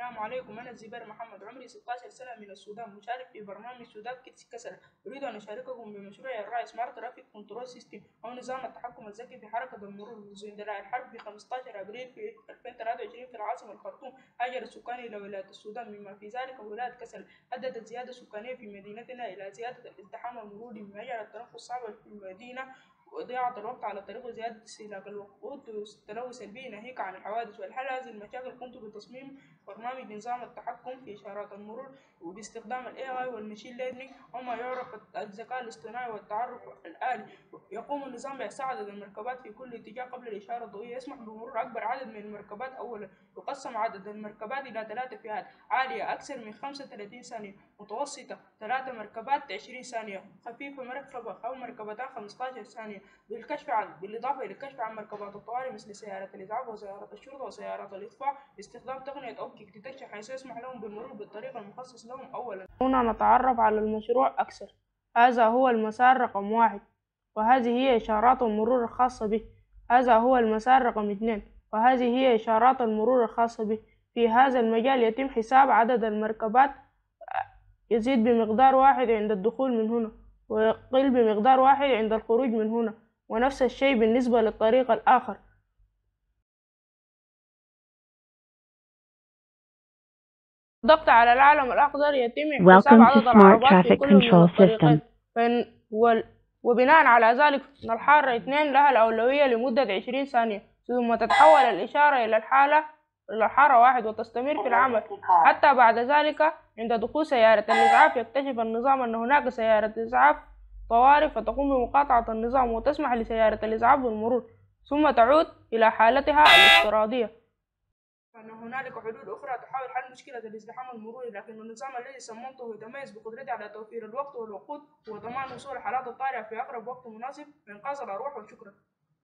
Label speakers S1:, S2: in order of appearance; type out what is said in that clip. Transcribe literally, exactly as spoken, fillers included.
S1: السلام عليكم. أنا الزبير محمد، عمري ستة عشر سنة، من السودان، مشارك في برنامج سودان كيدز كسل. أريد أن أشارككم بمشروع الرائع سمارت ترافيك كنترول سيستم، أو نظام التحكم الذكي في حركة المرور. منذ اندلاع الحرب في خمسة عشر أبريل في ألفين وثلاثة وعشرين في العاصمة الخرطوم، هاجر السكان إلى ولاية السودان، بما في ذلك ولاية كسل. أدت زيادة سكانية في مدينتنا إلى زيادة الازدحام المروري، مما يجعل التنقل صعبا في المدينة وإضاعة الوقت على الطريق وزيادة استهلاك الوقود والتلوث البيئي، ناهيك عن الحوادث. ولحل هذه المشاكل قمت بتصميم برنامج نظام التحكم في إشارات المرور وباستخدام ال إيه آي والماشين ليرنينج، أو ما يعرف الذكاء الاصطناعي والتعرف الآلي. يقوم النظام بإحصاء عدد المركبات في كل اتجاه قبل الإشارة الضوئية، يسمح بمرور أكبر عدد من المركبات أولا. يقسم عدد المركبات إلى ثلاثة فئات: عالية أكثر من خمسة وثلاثين ثانية، متوسطة ثلاث مركبات عشرين ثانية، خفيفة مركبة أو مركبتان خمسة عشر ثانية. بالكشف عن بالإضافة إلى الكشف عن مركبات الطوارئ مثل سيارة الإسعاف وسيارة الشرطة وسيارات الإطفاء باستخدام تقنية أوبتيك ديتكشن، حيث يسمح لهم بالمرور بالطريق المخصص لهم أولا. هنا نتعرف على المشروع أكثر. هذا هو المسار رقم واحد، وهذه هي إشارات المرور الخاصة به. هذا هو المسار رقم اثنين، وهذه هي إشارات المرور الخاصة به. في هذا المجال يتم حساب عدد المركبات، يزيد بمقدار واحد عند الدخول من هنا ويقل بمقدار واحد عند الخروج من هنا، ونفس الشيء بالنسبة للطريق الآخر. الضغط على العلم الأخضر يتم حساب عدد العربات في كل من الطريقين، وبناء على ذلك إن الحارة اثنين لها الأولوية لمدة عشرين ثانية، ثم تتحول الإشارة إلى الحالة إلى الحارة واحد وتستمر في العمل حتى بعد ذلك. عند دخول سيارة الإسعاف يكتشف النظام أن هناك سيارة إسعاف طوارئ، فتقوم بمقاطعة النظام وتسمح لسيارة الإسعاف بالمرور، ثم تعود إلى حالتها الافتراضية. أن هنالك حلول أخرى تحاول حل مشكلة الازدحام المروري، لكن النظام الذي صممته يتميز بقدرته على توفير الوقت والوقود وضمان وصول الحالات الطارئة في أقرب وقت مناسب وإنقاذ الأرواح. وشكرا.